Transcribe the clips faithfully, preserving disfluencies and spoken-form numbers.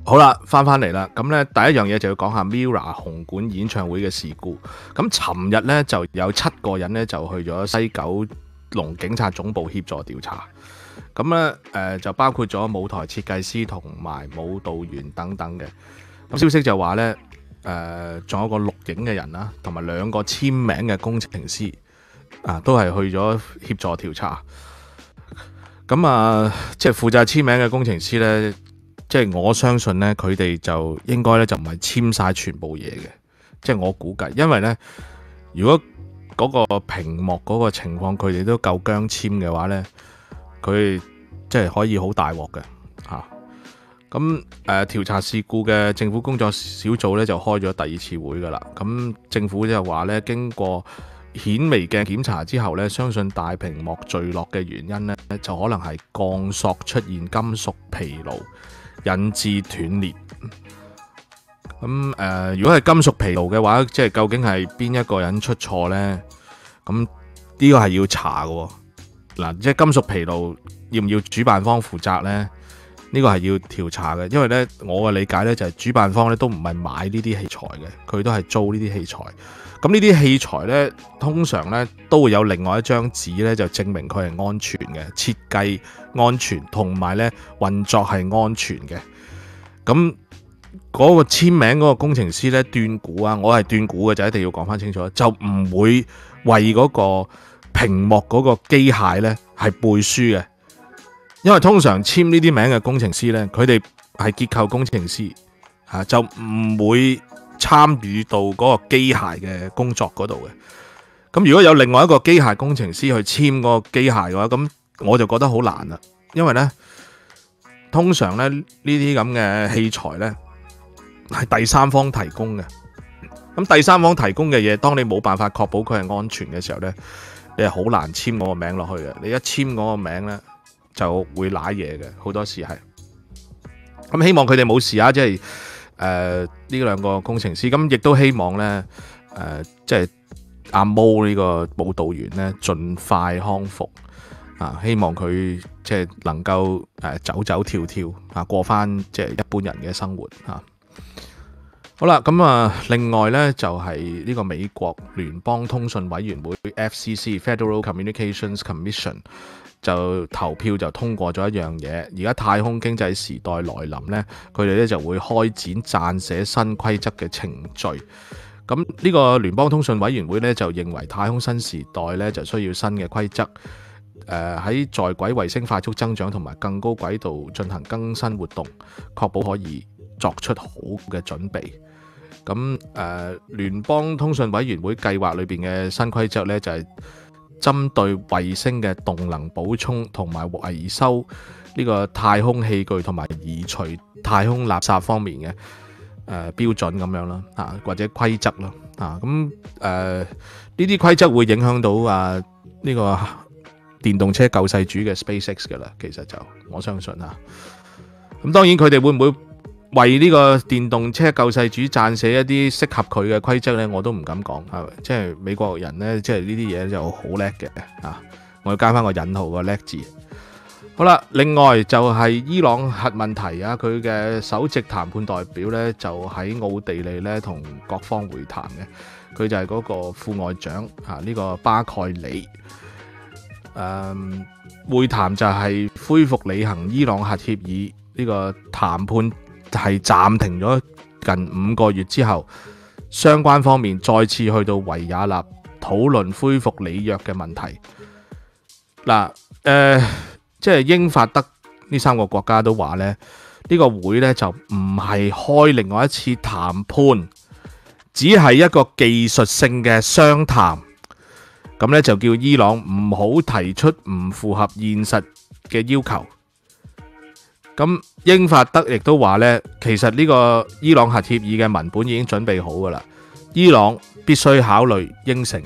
好啦，翻翻嚟啦，咁咧第一樣嘢就要講下 Mirror 紅館演唱會嘅事故。咁尋日咧就有七個人咧就去咗西九龍警察總部協助調查。咁咧誒就包括咗舞台設計師同埋舞蹈員等等嘅。咁消息就話咧誒仲有個錄影嘅人啦，同埋兩個簽名嘅工程師啊，都係去咗協助調查。咁啊，即係負責簽名嘅工程師咧。即係我相信咧，佢哋就應該咧就唔係簽晒全部嘢嘅，即係我估計，因為咧如果嗰個屏幕嗰個情況佢哋都夠僵簽嘅話咧，佢即係可以好大鑊嘅嚇。咁誒調查事故嘅政府工作小組咧就開咗第二次會噶啦。咁政府就話咧，經過顯微鏡檢查之後咧，相信大屏幕墜落嘅原因咧就可能係鋼索出現金屬疲勞，引致斷裂。咁誒、呃，如果係金屬疲勞嘅話，即係究竟係邊一個人出錯呢？咁呢個係要查嘅。嗱，即係金屬疲勞要唔要主辦方負責呢？呢、呢個係要調查嘅，因為呢，我嘅理解呢，就係主辦方咧都唔係買呢啲器材嘅，佢都係租呢啲器材。咁呢啲器材呢，通常呢都會有另外一張紙呢，就證明佢係安全嘅，設計安全同埋呢運作係安全嘅。咁嗰個簽名嗰個工程師呢，斷估啊，我係斷估嘅，就一定要講翻清楚，就唔會為嗰個屏幕嗰個機械呢係背書嘅，因為通常簽呢啲名嘅工程師呢，佢哋係結構工程師嚇，就唔會參與到嗰個機械嘅工作嗰度嘅。咁如果有另外一個機械工程師去簽嗰個機械嘅話，咁我就覺得好難啦。因為呢，通常咧呢啲咁嘅器材呢係第三方提供嘅。咁第三方提供嘅嘢，當你冇辦法確保佢係安全嘅時候呢，你係好難簽嗰個名落去嘅。你一簽嗰個名呢，就會瀨嘢嘅，好多時係。咁希望佢哋冇事啊，即係。誒呢兩個工程師，咁亦都希望咧，誒、呃、即係阿毛呢個舞蹈員咧，盡快康復啊！希望佢即係能夠誒、呃、走走跳跳啊，過翻即係一般人嘅生活啊！好啦，咁啊，另外咧就係、是、呢個美國聯邦通訊委員會 F C C（Federal Communications Commission）。就投票就通過咗一樣嘢，而家太空經濟時代來臨呢，佢哋咧就會開展撰寫新規則嘅程序。咁呢個聯邦通訊委員會咧就認為太空新時代咧就需要新嘅規則，誒、呃、喺在軌衛星快速增長同埋更高軌道進行更新活動，確保可以作出好嘅準備。咁誒、呃、聯邦通訊委員會計劃裏邊嘅新規則咧就係、是。針對衛星嘅動能補充同埋維修呢個太空器具同埋移除太空垃圾方面嘅誒、呃、標準咁樣啦，啊或者規則啦，啊咁誒呢啲規則會影響到啊呢、呢個電動車救世主嘅 SpaceX 噶啦，其實就我相信啊。咁當然佢哋會唔會為呢個電動車救世主撰寫一啲適合佢嘅規則呢，我都唔敢講，係咪？即係美國人呢，即係呢啲嘢就好叻嘅啊！我要加翻個引號個叻字。好啦，另外就係伊朗核問題啊，佢嘅首席談判代表呢，就喺奧地利呢同各方會談嘅，佢就係嗰個副外長啊，呢個巴蓋里。誒，會談就係恢復履行伊朗核協議呢個談判。係暫停咗近五個月之後，相關方面再次去到維也納討論恢復履約嘅問題。嗱，誒，即係英法德呢三個國家都話咧，呢個會咧就唔係開另外一次談判，只係一個技術性嘅商談。咁咧就叫伊朗唔好提出唔符合現實嘅要求。咁英法德亦都話咧，其實呢個伊朗核協議嘅文本已經準備好噶啦，伊朗必須考慮應承。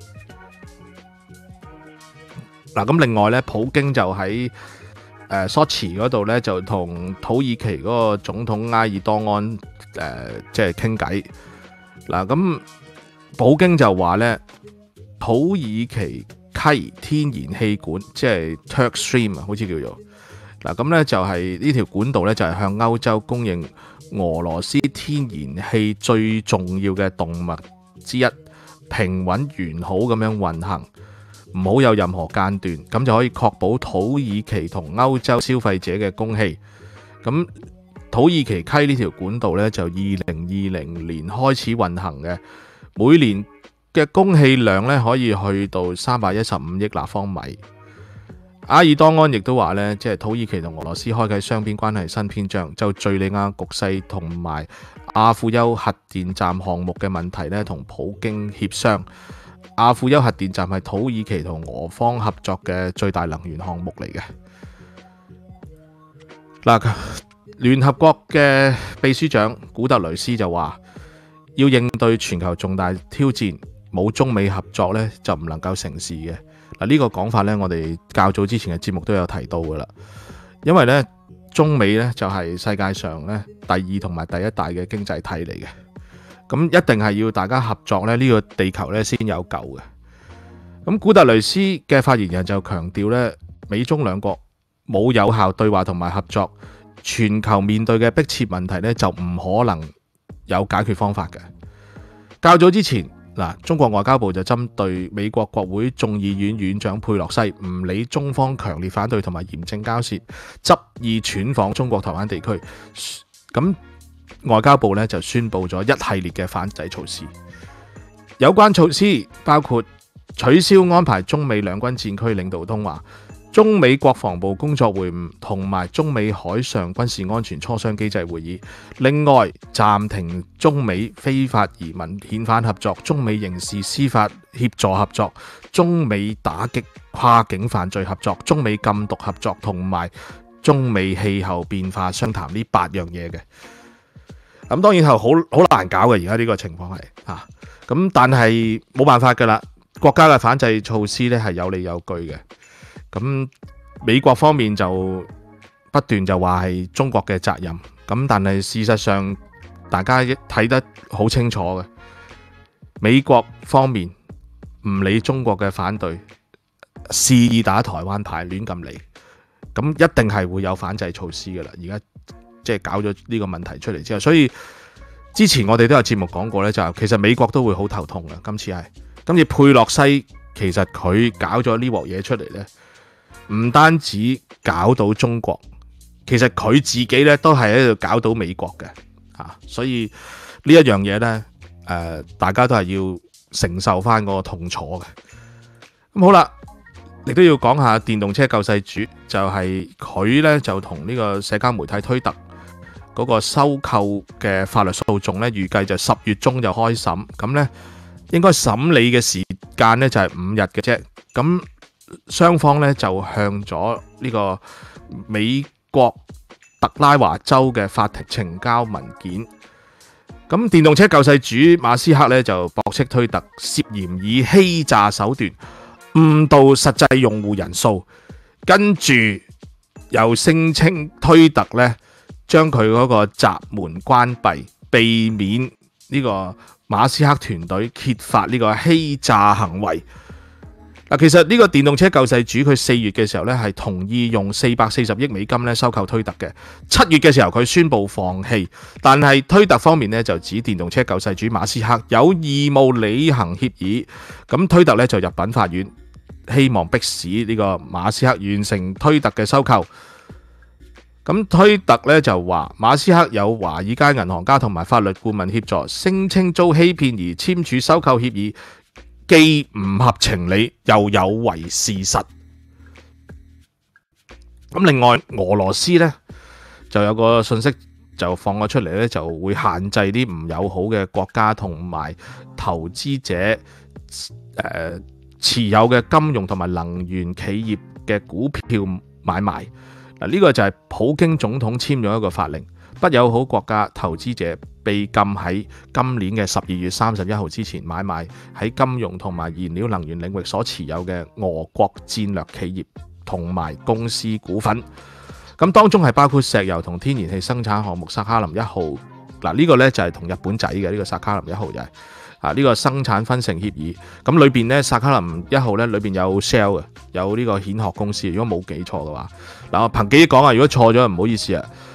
嗱，咁另外咧，普京就喺誒索契嗰度咧，就同土耳其嗰個總統埃爾多安誒即係傾偈。嗱，咁普京就話咧，土耳其溪天然氣管即係 Turk Stream 啊，好似叫做。嗱，咁咧就係呢條管道咧，就係向歐洲供應俄羅斯天然氣最重要嘅動脈之一，平穩完好咁樣運行，唔好有任何間斷，咁就可以確保土耳其同歐洲消費者嘅供氣。咁土耳其溪呢條管道呢，就二零二零年開始運行嘅，每年嘅供氣量呢，可以去到三百一十五億立方米。阿爾多安亦都話呢，即係土耳其同俄羅斯開啟雙邊關係新篇章，就敘利亞局勢同埋阿庫丘核電站項目嘅問題呢，同普京協商。阿庫丘核電站係土耳其同俄方合作嘅最大能源項目嚟嘅。嗱，聯合國嘅秘書長古特雷斯就話，要應對全球重大挑戰，冇中美合作呢，就唔能夠成事嘅。嗱，呢個講法呢，我哋較早之前嘅節目都有提到噶啦。因為呢，中美呢就係世界上呢第二同埋第一大嘅經濟體嚟嘅，咁一定係要大家合作呢，呢個地球呢先有救嘅。咁古特雷斯嘅發言人就強調呢，美中兩國冇有效對話同埋合作，全球面對嘅迫切問題呢就唔可能有解決方法嘅。較早之前。嗱，中國外交部就針對美國國會眾議院院長佩洛西唔理中方強烈反對同埋嚴正交涉，執意竄訪中國台灣地區，咁外交部呢就宣布咗一系列嘅反制措施。有關措施包括取消安排中美兩軍戰區領導通話、中美國防部工作會晤同埋中美海上軍事安全磋商機制會議。另外，暫停中美非法移民遣返合作、中美刑事司法協助合作、中美打擊跨境犯罪合作、中美禁毒合作同埋中美氣候變化商談呢八樣嘢嘅。咁當然係好好難搞嘅，而家呢個情況係嚇。咁但係冇辦法㗎啦，國家嘅反制措施咧係有理有據嘅。咁美國方面就不斷就話係中國嘅責任，咁但係事實上大家睇得好清楚嘅，美國方面唔理中國嘅反對，肆意打台灣牌，亂咁嚟，咁一定係會有反制措施㗎啦。而家即係搞咗呢個問題出嚟之後，所以之前我哋都有節目講過呢，就其實美國都會好頭痛嘅。今次係今次佩洛西其實佢搞咗呢鑊嘢出嚟呢。唔單止搞到中國，其實佢自己咧都係喺度搞到美國嘅，啊，所以呢一樣嘢咧，誒，大家都係要承受翻嗰個痛楚嘅。咁好啦，亦都要講下電動車救世主，就係佢咧就同呢個社交媒體推特嗰個收購嘅法律訴訟咧，預計就十月中就開審，咁咧應該審理嘅時間咧就係五日嘅啫，咁。雙方咧就向咗呢個美國特拉華州嘅法庭呈交文件。咁電動車救世主馬斯克咧就駁斥推特涉嫌以欺詐手段誤導實際用戶人數，跟住又聲稱推特咧將佢嗰個閘門關閉，避免呢個馬斯克團隊揭發呢個欺詐行為。其實呢個電動車救世主佢四月嘅時候咧係同意用四百四十億美金咧收購推特嘅，七月嘅時候佢宣布放棄，但係推特方面咧就指電動車救世主馬斯克有義務履行協議，咁推特咧就入稟法院，希望迫使呢個馬斯克完成推特嘅收購。咁推特咧就話馬斯克有華爾街銀行家同埋法律顧問協助，聲稱遭欺騙而簽署收購協議，既唔合情理又有違事實。咁另外俄羅斯呢就有個信息就放咗出嚟呢，就會限制啲唔友好嘅國家同埋投資者誒、呃、持有嘅金融同埋能源企業嘅股票買賣。嗱，呢個就係普京總統簽咗一個法令，不友好國家投資者被禁喺今年嘅十二月三十一號之前買賣喺金融同埋燃料能源領域所持有嘅俄國戰略企業同埋公司股份。咁當中係包括石油同天然氣生產項目薩卡林一號。嗱，呢個呢就係同日本仔嘅呢個薩卡林一號就係啊呢個生產分成協議。咁裏邊呢，薩卡林一號呢裏邊有 Shell 嘅，有呢個蜆殼公司。如果冇記錯嘅話，嗱我憑記憶講啊，如果錯咗唔好意思啊。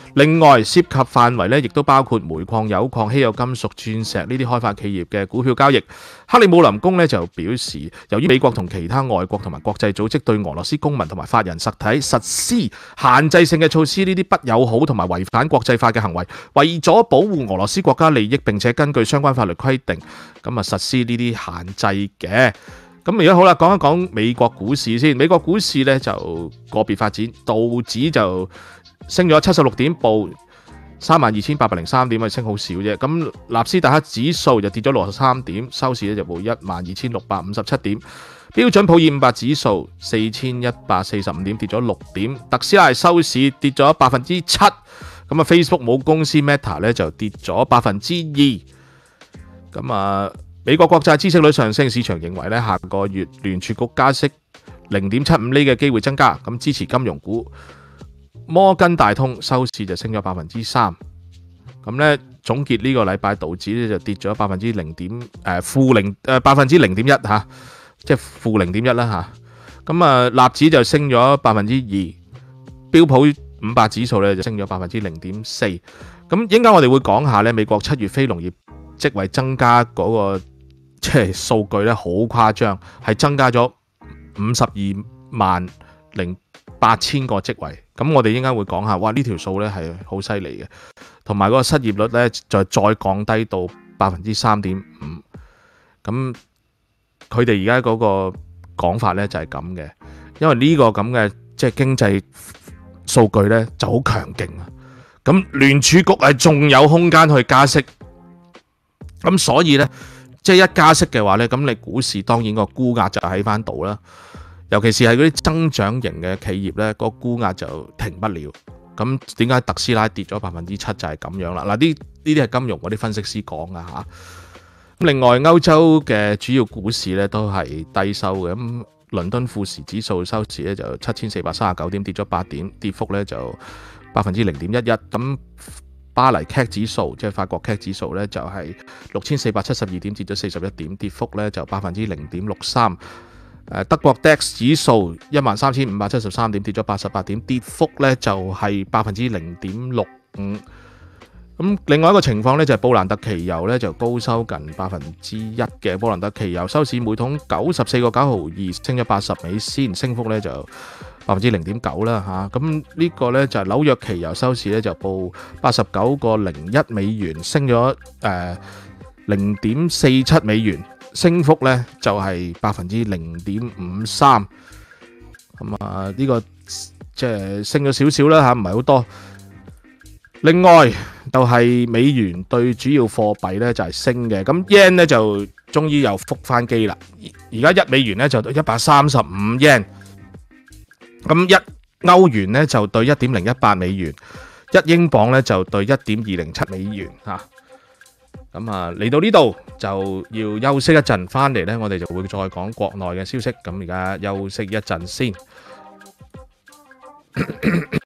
另外涉及範圍咧，亦都包括煤礦、油礦、稀有金屬、鑽石呢啲開發企業嘅股票交易。克里姆林宮咧就表示，由於美國同其他外國同埋國際組織對俄羅斯公民同埋法人實體實施限制性嘅措施，呢啲不友好同埋違反國際法嘅行為，為咗保護俄羅斯國家利益，並且根據相關法律規定，咁啊實施呢啲限制嘅。咁而家好啦，講一講美國股市先。美國股市咧就個別發展，道指就升咗七十六點，報三萬二千八百零三點，咪升好少啫。咁納斯達克指數就跌咗六十三點，收市咧就報一萬二千六百五十七點。標準普爾五百指數四千一百四十五點，跌咗六點。特斯拉收市跌咗百分之七。咁啊，Facebook 母公司 Meta 咧就跌咗百分之二。咁啊。美國國債孳息率上升，市場認為咧下個月聯儲局加息零點七五厘嘅機會增加，咁支持金融股。摩根大通收市就升咗百分之三。咁咧總結呢個禮拜道指咧就跌咗百分之零點誒負零誒百分之零點一嚇，即係負零點一啦嚇。咁啊納指就升咗百分之二，標普五百指數咧就升咗百分之零點四。咁應該我哋會講下咧美國七月非農業職位增加嗰個。即係數據咧好誇張，係增加咗五十二萬零八千個職位。咁我哋應該會講下，哇呢條數咧係好犀利嘅，同埋嗰個失業率咧就再降低到百分之三點五。咁佢哋而家嗰個講法咧就係咁嘅，因為呢個咁嘅即係經濟數據咧就好強勁啊。咁聯儲局係仲有空間去加息，咁所以咧。即係一加息嘅話咧，咁你股市當然個沽壓就喺翻度啦。尤其是係嗰啲增長型嘅企業咧，個沽壓就停不了。咁點解特斯拉跌咗百分之七就係咁樣啦？嗱，呢呢啲係金融嗰啲分析師講啊嚇。咁另外歐洲嘅主要股市咧都係低收嘅。咁倫敦富時指數收市咧就七千四百三十九點，跌咗八點，跌幅咧就百分之零點一一。咁巴黎 C A C 指數即係法國 C A C 指數咧就係六千四百七十二點，跌咗四十一點，跌幅咧就百分之零點六三。誒德國 D A X 指數一萬三千五百七十三點，跌咗八十八點，跌幅咧就係百分之零點六五。咁另外一個情況咧就係布蘭特期油咧就高收近百分之一嘅，布蘭特期油收市每桶九十四個九毫二，升咗八十美仙，升幅咧就百分之零點九啦嚇。咁呢個咧就係紐約期油收市咧就報八十九個零一美元，升咗誒零點四七美元，升幅咧就係百分之零點五三。咁啊呢個即係升咗少少啦嚇，唔係好多。另外就係美元對主要貨幣咧就係升嘅，咁 yen 咧就終於又復翻機啦。而家一美元咧就對一百三十五 yen， 咁一歐元咧就對一點零一八美元，一英鎊咧就對一點二零七美元嚇。咁啊嚟到呢度就要休息一陣，翻嚟咧我哋就會再講國內嘅消息。咁而家休息一陣先。